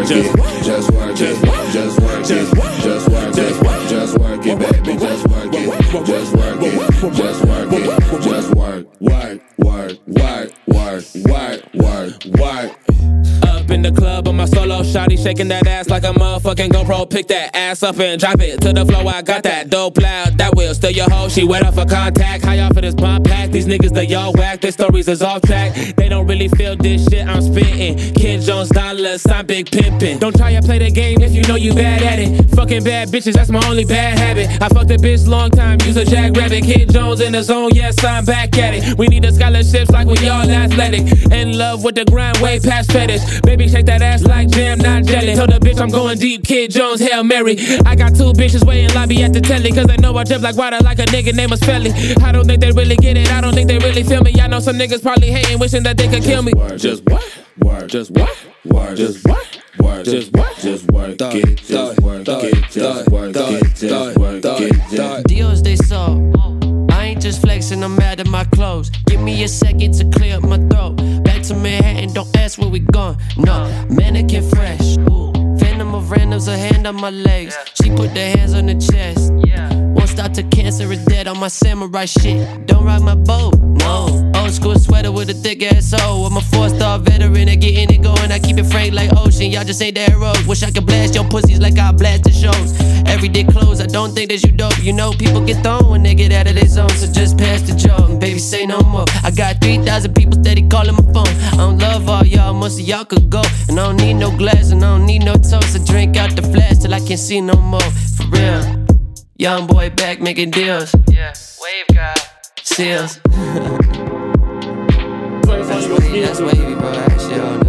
work it, just work it, just work it, just work it, just work it, baby, just work it, just work it, just work it, just work, work, work, work, work, work, work, work. Up in the club on my solo, shawty shaking that ass like a motherfucking GoPro. Pick that ass up and drop it to the floor. I got that dope loud, that will steal your hoe. She wet up for contact. High off of this pump pack. These niggas they y'all whack. Their stories is off track. They don't really feel this shit I'm spitting. Kid Jones dollars, I'm big pimpin'. Don't try to play the game if you know you bad at it. Fucking bad bitches, that's my only bad habit. I fucked a bitch long time, use a jackrabbit. Kid Jones in the zone, yes I'm back at it. We need the scholarships like we all athletic. In love with the grind, way past fetish. Baby, shake that ass like jam, not jelly. Told the bitch I'm going deep, Kid Jones, Hail Mary. I got two bitches waiting lobby at the telly, cause they know I drip like water like a nigga named us Felly. I don't think they really get it, I don't think they really feel me. I know some niggas probably hating, wishing that they could kill me. Just work, work, just work, work, just work, work, just work, just work it, just work it, just work it, just work it. Deals they saw. I ain't just flexing, I'm mad at my clothes. Give me a second to clear up my throat. Back to Manhattan, don't ask where we going. No, mannequin fresh. Ooh. Phantom of randoms, a hand on my legs. She put the hands on the chest. Won't stop till cancer is dead on my samurai shit. Don't rock my boat, no. Old school sweater with a thick ass hole. I'm a 4-star veteran at getting it going. I keep it frank like ocean, y'all just ain't that heroes. Wish I could blast your pussies like I blast the shows. Everyday clothes, I don't think that you dope. You know people get thrown when they get out of their zone. So just pass the joke, and baby say no more. I got 3,000 people steady calling my phone. I don't love all y'all, most of y'all could go. And I don't need no glass, and I don't need no toast. I drink out the flask till I can't see no more. For real, young boy back making deals. Yeah, wave guy, seals. That's wavy, bro. That shit on